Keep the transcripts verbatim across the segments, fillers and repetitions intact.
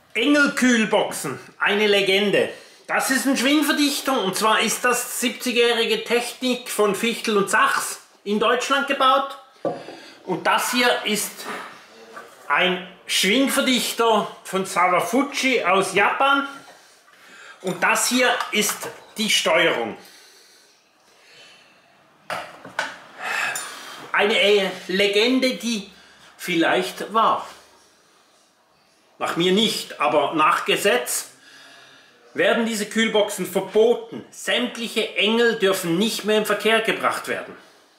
Engel-Kühlboxen, eine Legende. Das ist ein Schwingverdichter und zwar ist das siebzigjährige Technik von Fichtel und Sachs in Deutschland gebaut. Und das hier ist ein Schwingverdichter von Swafuji aus Japan. Und das hier ist die Steuerung. Eine Legende, die vielleicht war. Nach mir nicht, aber nach Gesetz werden diese Kühlboxen verboten. Sämtliche Engel dürfen nicht mehr in Verkehr gebracht werden.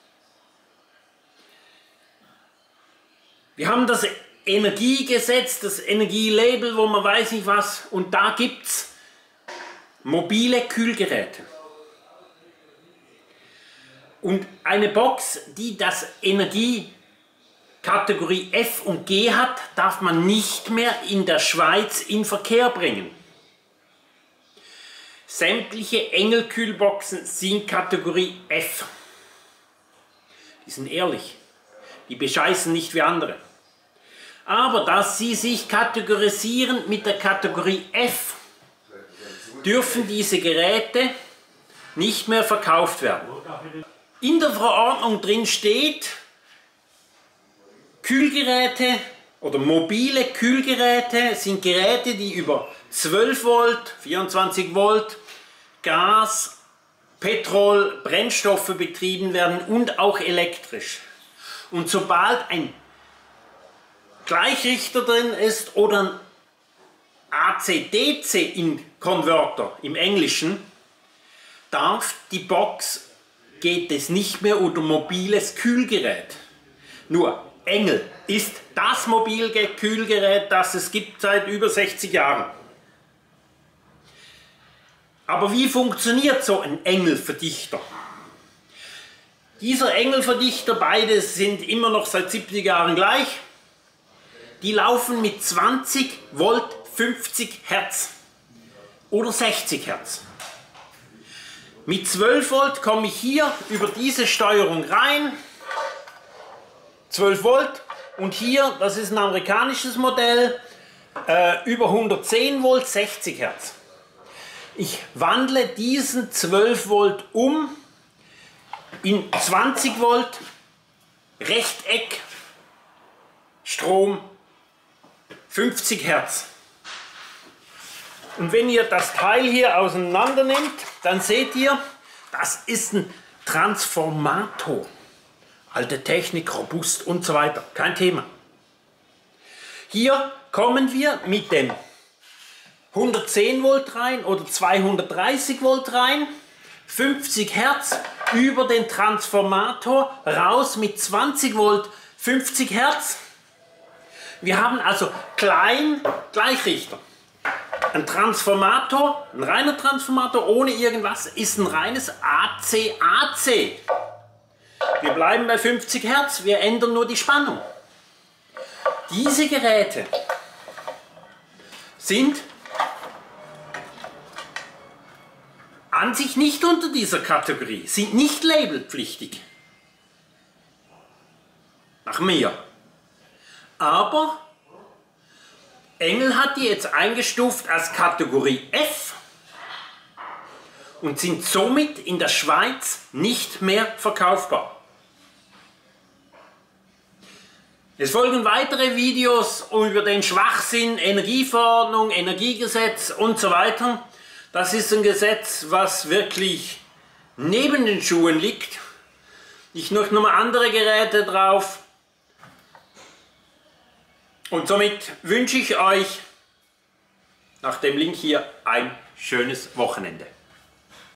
Wir haben das Energiegesetz, das Energielabel, wo man weiß nicht was, und da gibt es mobile Kühlgeräte. Und eine Box, die das Energie Kategorie F und G hat, darf man nicht mehr in der Schweiz in Verkehr bringen. Sämtliche Engel-Kühlboxen sind Kategorie F. Die sind ehrlich. Die bescheißen nicht wie andere. Aber dass sie sich kategorisieren mit der Kategorie F, dürfen diese Geräte nicht mehr verkauft werden. In der Verordnung drin steht, Kühlgeräte oder mobile Kühlgeräte sind Geräte, die über zwölf Volt, vierundzwanzig Volt, Gas, Petrol, Brennstoffe betrieben werden und auch elektrisch. Und sobald ein Gleichrichter drin ist oder ein A C D C-Konverter im Englischen, darf die Box, geht es nicht mehr unter mobiles Kühlgerät. Nur Engel ist das mobile Kühlgerät, das es gibt seit über sechzig Jahren. Aber wie funktioniert so ein Engelverdichter? Dieser Engelverdichter, beide sind immer noch seit siebzig Jahren gleich, die laufen mit zwanzig Volt fünfzig Hertz oder sechzig Hertz. Mit zwölf Volt komme ich hier über diese Steuerung rein, zwölf Volt, und hier, das ist ein amerikanisches Modell, äh, über hundertzehn Volt, sechzig Hertz. Ich wandle diesen zwölf Volt um in zwanzig Volt Rechteck Strom fünfzig Hertz. Und wenn ihr das Teil hier auseinander nehmt, dann seht ihr, das ist ein Transformator. Alte Technik, robust und so weiter, kein Thema. Hier kommen wir mit dem hundertzehn Volt rein oder zweihundertdreißig Volt rein, fünfzig Hertz über den Transformator raus mit zwanzig Volt, fünfzig Hertz. Wir haben also klein Gleichrichter. Ein Transformator, ein reiner Transformator ohne irgendwas, ist ein reines A C A C. Wir bleiben bei fünfzig Hertz, wir ändern nur die Spannung. Diese Geräte sind an sich nicht unter dieser Kategorie, sind nicht labelpflichtig. Nach mir. Aber Engel hat die jetzt eingestuft als Kategorie F und sind somit in der Schweiz nicht mehr verkaufbar. Es folgen weitere Videos über den Schwachsinn, Energieverordnung, Energiegesetz und so weiter. Das ist ein Gesetz, was wirklich neben den Schuhen liegt. Ich noch nochmal andere Geräte drauf. Und somit wünsche ich euch nach dem Link hier ein schönes Wochenende.